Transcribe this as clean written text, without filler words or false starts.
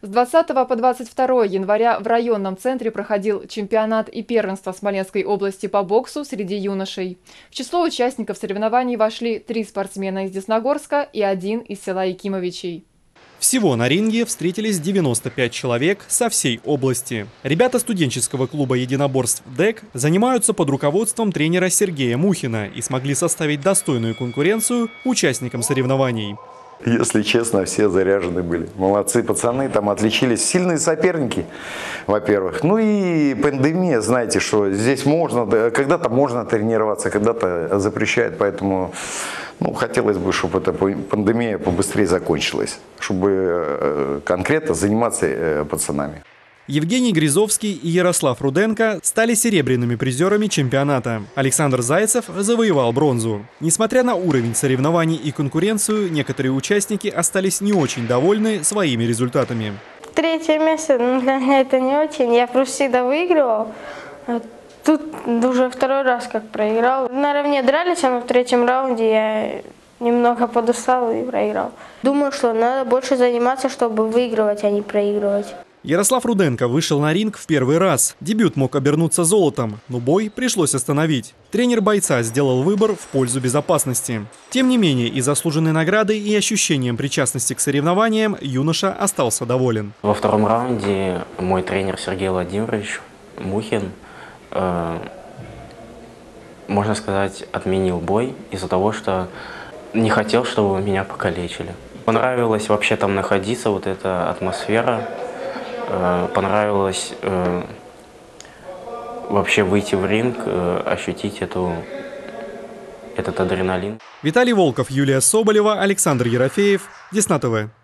С 20 по 22 января в районном центре проходил чемпионат и первенство Смоленской области по боксу среди юношей. В число участников соревнований вошли 3 спортсмена из Десногорска и 1 из села Якимовичей. Всего на ринге встретились 95 человек со всей области. Ребята студенческого клуба единоборств ДЭК занимаются под руководством тренера Сергея Мухина и смогли составить достойную конкуренцию участникам соревнований. Если честно, все заряжены были. Молодцы пацаны, там отличились. Сильные соперники, во-первых. Ну и пандемия, знаете, что здесь можно, когда-то можно тренироваться, когда-то запрещают. Поэтому хотелось бы, чтобы эта пандемия побыстрее закончилась, чтобы конкретно заниматься пацанами. Евгений Гризовский и Ярослав Руденко стали серебряными призерами чемпионата. Александр Зайцев завоевал бронзу. Несмотря на уровень соревнований и конкуренцию, некоторые участники остались не очень довольны своими результатами. 3-е место, для меня это не очень. Я просто всегда выигрывал. Тут уже 2-й раз как проиграл. Наравне дрались, но в 3-м раунде я немного подустал и проиграл. Думаю, что надо больше заниматься, чтобы выигрывать, а не проигрывать. Ярослав Руденко вышел на ринг в первый раз. Дебют мог обернуться золотом, но бой пришлось остановить. Тренер бойца сделал выбор в пользу безопасности. Тем не менее, и заслуженной наградой, и ощущением причастности к соревнованиям юноша остался доволен. Во 2-м раунде мой тренер Сергей Владимирович Мухин, можно сказать, отменил бой из-за того, что не хотел, чтобы меня покалечили. Понравилось вообще там находиться, вот эта атмосфера. Понравилось вообще выйти в ринг, ощутить этот адреналин. Виталий Волков, Юлия Соболева, Александр Ерофеев, Десна ТВ.